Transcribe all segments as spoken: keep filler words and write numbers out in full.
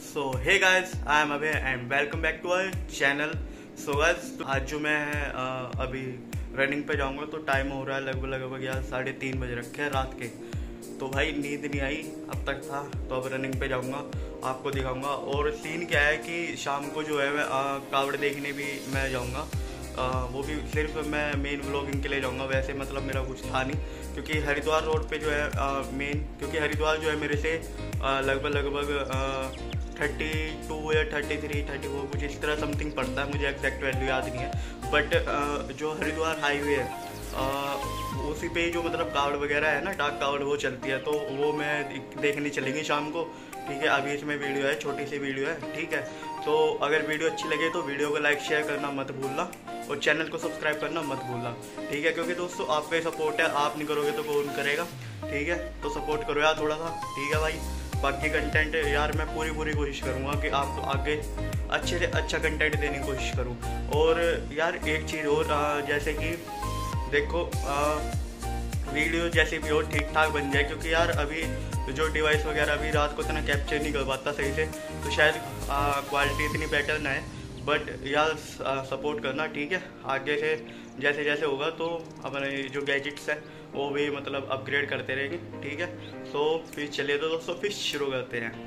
So hey guys, I am Abhay and welcome back to our channel. So guys, आज जो मैं आ, अभी running पे जाऊंगा तो टाइम हो रहा है लगभग लगभग यार साढ़े तीन बजे रखे हैं रात के। तो भाई नींद नहीं आई अब तक था, तो अब रनिंग पे जाऊंगा, आपको दिखाऊंगा। और सीन क्या है कि शाम को जो है मैं कावड़ देखने भी मैं जाऊंगा, वो भी सिर्फ मैं मेन व्लॉगिंग के लिए जाऊंगा। वैसे मतलब मेरा कुछ था नहीं, क्योंकि हरिद्वार रोड पे जो है मेन, क्योंकि हरिद्वार जो है मेरे से लगभग लगभग थर्टी टू या थर्टी थ्री थर्टी फोर कुछ इस तरह समथिंग पड़ता है, मुझे एग्जैक्ट वैल्यू याद नहीं है। बट जो हरिद्वार हाईवे है उसी पे जो मतलब कावड़ वगैरह है ना, डाक कावड़ वो चलती है, तो वो मैं देखने चलेंगे शाम को। ठीक है, अभी इसमें वीडियो है, छोटी सी वीडियो है। ठीक है, तो अगर वीडियो अच्छी लगे तो वीडियो को लाइक शेयर करना मत भूलना और चैनल को सब्सक्राइब करना मत भूलना। ठीक है, क्योंकि दोस्तों आपका ही सपोर्ट है, आप नहीं करोगे तो कौन करेगा। ठीक है, तो सपोर्ट करो यार थोड़ा सा। ठीक है भाई, बाकी कंटेंट यार मैं पूरी पूरी कोशिश करूँगा कि आपको आगे अच्छे से अच्छा कंटेंट देने की कोशिश करूँ। और यार एक चीज़ और, जैसे कि देखो वीडियो जैसे भी हो ठीक ठाक बन जाए, क्योंकि यार अभी जो डिवाइस वगैरह अभी रात को इतना कैप्चर नहीं कर पाता सही से, तो शायद क्वालिटी इतनी बेटर ना है। बट यार सपोर्ट करना, ठीक है। आगे से जैसे जैसे होगा तो अपने जो गैजेट्स हैं वो भी मतलब अपग्रेड करते रहेंगे। ठीक है, तो फिर चलिए तो दोस्तों फिर शुरू करते हैं।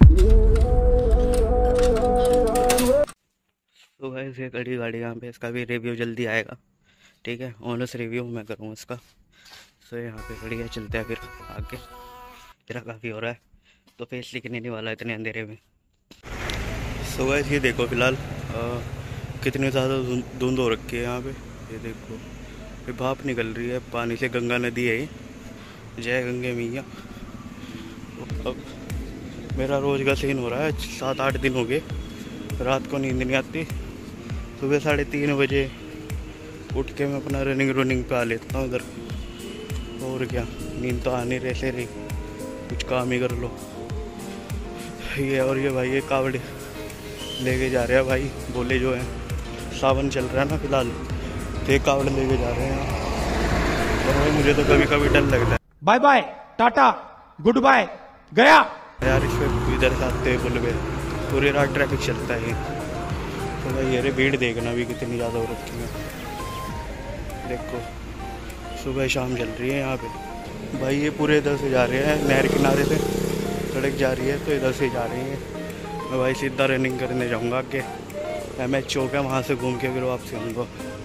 तो गाइस ये गाड़ी गाड़ी यहाँ पे, इसका भी रिव्यू जल्दी आएगा। ठीक है, ऑनर्स रिव्यू मैं करूँ इसका। तो यहाँ पे खड़ी है, चलते हैं फिर आगे। तेरा काफ़ी हो रहा है तो फेस लिखने नहीं वाला इतने अंधेरे में। सो गाइस ये देखो फिलहाल कितनी ज़्यादा धुंध हो रखी है यहाँ पे। ये देखो ये भाप निकल रही है पानी से, गंगा नदी है ये। जय गंगे मैया। अब मेरा रोज़ का सीन हो रहा है, सात आठ दिन हो गए रात को नींद नहीं आती। सुबह साढ़े तीन बजे उठ के मैं अपना रनिंग रनिंग पे आ लेता हूँ उधर। और क्या, नींद तो आने रहे से रही, कुछ काम ही कर लो। ये और ये भाई ये कावड़ लेके जा रहे हैं भाई, बोले जो है सावन चल रहा है ना फिलहाल, तो एक कावड़ लेके जा रहे हैं। और भाई मुझे तो कभी कभी डर लगता है। Bye bye tata good bye गया यार, इस पर इधर से आते हैं पुल पे पूरी रात ट्रैफिक चलता है। तो भाई ये भीड़ देखना भी कितनी ज़्यादा हो रखी है। देखो सुबह शाम चल रही है यहाँ पे भाई। ये पूरे इधर से जा रहे हैं, नहर किनारे से सड़क जा रही है, तो इधर से जा रही है। मैं भाई सीधा रनिंग करने जाऊँगा आगे, एम एच चौक है वहाँ से घूम के फिर वापसी आऊँगा।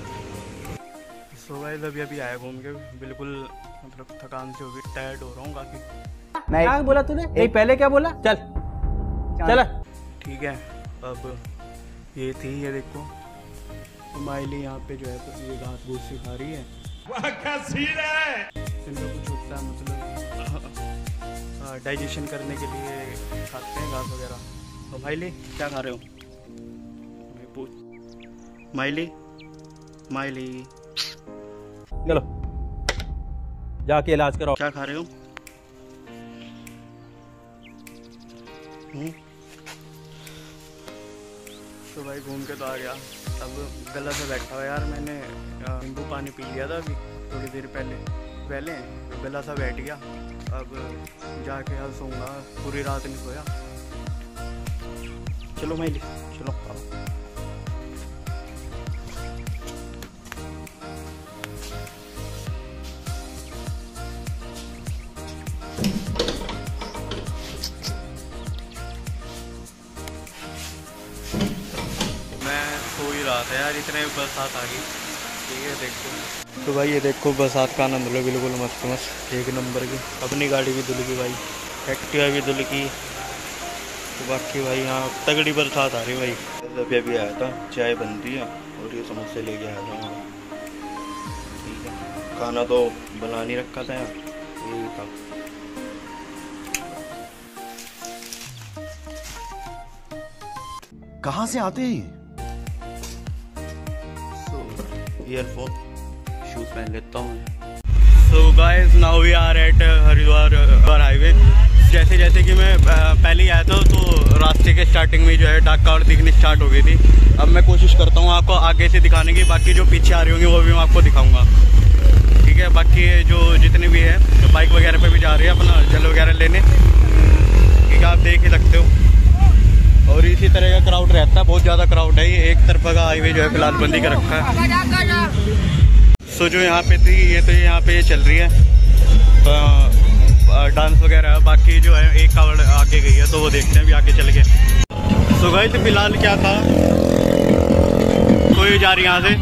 सो गाइस अभी अभी आया घूम के, बिल्कुल मतलब थकान से हो गई, टायर्ड हो रहा हूँ काफ़ी। नहीं क्या बोला तूने? नहीं पहले क्या बोला? चल चल ठीक है। अब ये थी, ये देखो माइली यहाँ पे जो है तो ये घास भूस सी खा रही है। वाह क्या सीन है। इनका कुछ होता है मतलब डाइजेशन करने के लिए खाते हैं घास वगैरह। तो माइली क्या खा रहे हो? मैं पूछ माइली माइली चलो जाके इलाज कराओ। क्या खा रहे हो? हम्म तो भाई घूम के तो आ गया, अब गला से बैठा हुआ यार। मैंने नींबू पानी पी लिया था अभी थोड़ी देर पहले पहले गला सा बैठ गया। अब जाके यार सोऊंगा, पूरी रात नहीं सोया। चलो मैं चलो आओ। सो ही रहा था यार, इतने बरसात आ गई। ठीक है देखो, तो भाई ये देखो बरसात का आनंद लो, बिल्कुल मस्त मस्त एक नंबर की। अपनी गाड़ी भी धुल गई भाई, एक्टिवा भी धुल गई। तो बाकी भाई यहाँ तगड़ी बरसात आ रही भाई। अभी अभी आया था, चाय बन रही है और ये समोसे लेके आया था वहाँ। ठीक है, खाना तो बना नहीं रखा था यार, यही था। कहाँ से आते हैं? ईयरफोन शूज पहन लेता हूँ। So guys now we are at Haridwar highway. जैसे जैसे कि मैं पहले ही आया था तो रास्ते के स्टार्टिंग में जो है डाक कावड़ दिखनी स्टार्ट हो गई थी। अब मैं कोशिश करता हूँ आपको आगे से दिखाने की, बाकी जो पीछे आ रही होंगी वो भी मैं आपको दिखाऊंगा। ठीक है, बाकी जो जितने भी है तो बाइक वगैरह पे भी जा रही है अपना जल वगैरह लेने। ठीक है, आप देख ही सकते हो। तरह का क्राउड रहता है, बहुत ज़्यादा क्राउड है। ये एक तरफा का हाईवे जो है फिलहाल बंदी कर रखा है। सो जो यहाँ पे थी ये तो यहाँ पे ये चल रही है डांस वगैरह, बाकी जो है एक कावड़ आगे गई है तो वो देखते हैं भी आगे चल गए। सो गए थे फिलहाल क्या था, कोई जा रही यहाँ से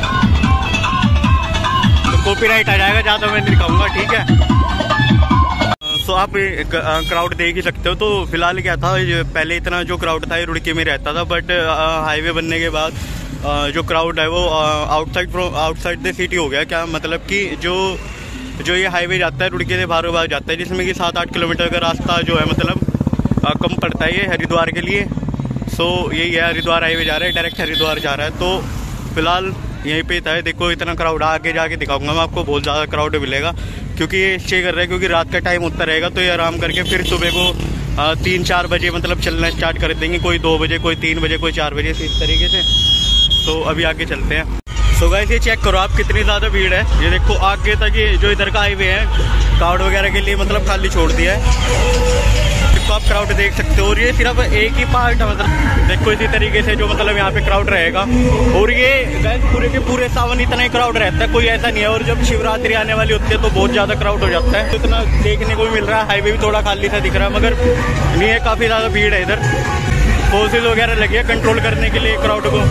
तो कॉपीराइट आ जाएगा, ज़्यादा मैं नहीं दिखाऊंगा, ठीक है। सो आप क्राउड देख ही सकते हो। तो फिलहाल क्या था, पहले इतना जो क्राउड था ये रुड़की में रहता था, बट हाईवे बनने के बाद जो क्राउड है वो आउटसाइड आउटसाइड द सिटी हो गया। क्या मतलब कि जो जो ये हाईवे जाता है रुड़की से बाहर बाहर जाता है, जिसमें कि सात आठ किलोमीटर का रास्ता जो है मतलब कम पड़ता है ये हरिद्वार के लिए। सो यही है, हरिद्वार हाईवे जा रहा है, डायरेक्ट हरिद्वार जा रहा है। तो फिलहाल यहीं पे था, देखो इतना क्राउड, आगे जाके दिखाऊंगा मैं आपको, बहुत ज़्यादा क्राउड मिलेगा क्योंकि ये स्टे कर रहा है, क्योंकि रात का टाइम होता रहेगा तो ये आराम करके फिर सुबह को तीन चार बजे मतलब चलना स्टार्ट कर देंगे, कोई दो बजे, कोई तीन बजे, कोई चार बजे से, इस तरीके से। तो अभी आगे चलते हैं। सो गाइस ये चेक करो आप कितनी ज़्यादा भीड़ है, ये देखो आगे तक ये जो इधर का हाईवे है क्राउड वगैरह के लिए मतलब खाली छोड़ दिया है, तो आप क्राउड देख सकते हो। और ये सिर्फ एक ही पार्ट है, मतलब देखो इसी तरीके से जो मतलब यहाँ पे क्राउड रहेगा। और ये गाइस पूरे के पूरे सावन इतना ही क्राउड रहता है, कोई ऐसा नहीं है। और जब शिवरात्रि आने वाली होती है तो बहुत ज़्यादा क्राउड हो जाता है, तो इतना देखने को भी मिल रहा है। हाईवे भी थोड़ा खाली सा दिख रहा है, मगर नहीं है, काफ़ी ज़्यादा भीड़ है इधर। फोर्सेज वगैरह लगी है कंट्रोल करने के लिए क्राउड को।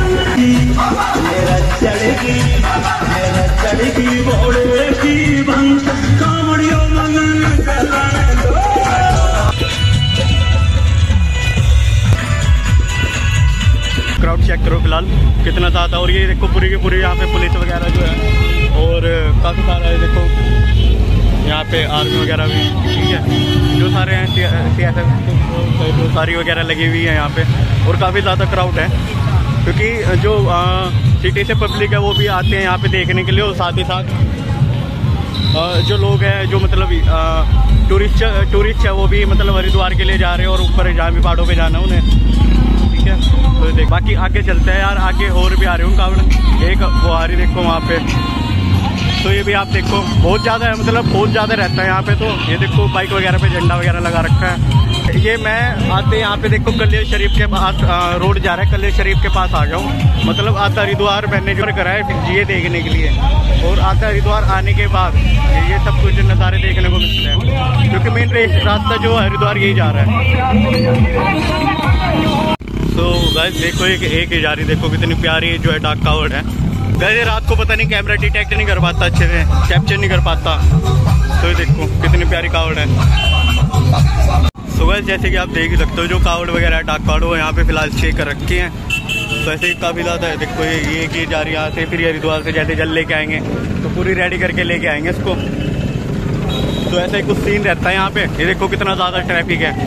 क्राउड चेक करो फिलहाल कितना ज़्यादा। और ये देखो पूरी की पूरी यहाँ पे पुलिस वगैरह जो है, और काफ़ी सारा है, देखो यहाँ पे आर्मी वगैरह भी, ठीक है, जो सारे हैं सी एस एफ जो सारी वगैरह लगी हुई है यहाँ पे। और काफ़ी ज़्यादा क्राउड है क्योंकि जो आ, सिटी से पब्लिक है वो भी आते हैं यहाँ पे देखने के लिए, और साथ ही साथ आ, जो लोग हैं जो मतलब आ, टूरिस्ट टूरिस्ट है वो भी मतलब हरिद्वार के लिए जा रहे हैं, और ऊपर जहाँ भी पहाड़ों पे जाना है उन्हें, ठीक है। तो देख बाकी आगे चलते हैं यार, आगे और भी आ रहे हूँ कावड़, एक वो आ रही देखो वहाँ पे। तो ये भी आप देखो बहुत ज़्यादा है, मतलब बहुत ज़्यादा रहता है यहाँ पे। तो ये देखो बाइक वगैरह पे झंडा वगैरह लगा रखा है। ये मैं आते यहाँ पे देखो कलेर शरीफ के पास रोड जा रहा है, कलेर शरीफ के पास आ गया हूँ। मतलब आता हरिद्वार मैंने जो करा है ये देखने के लिए, और आता हरिद्वार आने के बाद ये सब कुछ नज़ारे देखने को मिलते हैं, क्योंकि मेन रास्ता जो हरिद्वार यही जा रहा है। तो गाइस देखो एक एक ही जा रही, देखो कितनी प्यारी जो है डाक कावड़ है। वैसे रात को पता नहीं कैमरा डिटेक्ट नहीं कर पाता, अच्छे से कैप्चर नहीं कर पाता। तो ये देखो कितनी प्यारी कावड़ है। सो गाइस जैसे कि आप देख ही सकते हो जो कावड़ वगैरह डाक कावड़ वो यहाँ पे फिलहाल स्टे कर रखे हैं। तो ऐसे ही काफ़ी ज़्यादा है, देखो ये ये की जा रही है यहाँ से, फिर हरिद्वार से जैसे जल लेके आएंगे तो पूरी रेडी करके लेके आएंगे इसको। तो ऐसा ही कुछ सीन रहता है यहाँ पे। ये देखो कितना ज़्यादा ट्रैफिक है,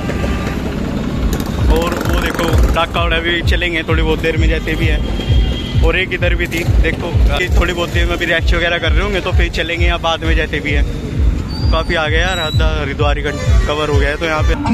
और वो देखो डाक कावड़ भी चलेंगे थोड़ी बहुत देर में जैसे भी है। और एक इधर भी थी, देखो थोड़ी बहुत देर में भी रेस्ट वगैरह कर रहे होंगे तो फिर चलेंगे या बाद में जैसे भी है। तो काफ़ी आ गया यार, आधा हरिद्वार कवर हो गया है। तो यहाँ पे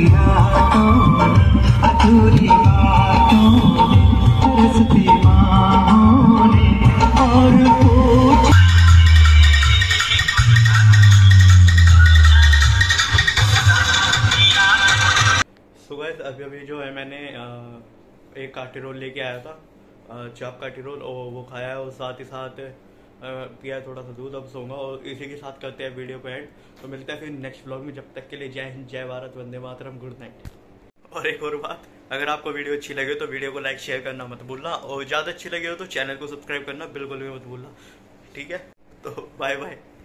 सो गाइस अभी अभी जो है मैंने एक काटी रोल लेके आया था, चाप काटी रोल, और वो खाया है, और साथ ही साथ पिया है थोड़ा सा दूध। अब सोऊंगा, और इसी के साथ करते हैं वीडियो पे एंड। तो मिलता है फिर नेक्स्ट व्लॉग में, जब तक के लिए जय हिंद, जय भारत, वंदे मातरम, गुड नाइट। और एक और बात, अगर आपको वीडियो अच्छी लगे तो वीडियो को लाइक शेयर करना मत भूलना, और ज़्यादा अच्छी लगे हो तो चैनल को सब्सक्राइब करना बिल्कुल भी मत भूलना, ठीक है। तो बाय बाय।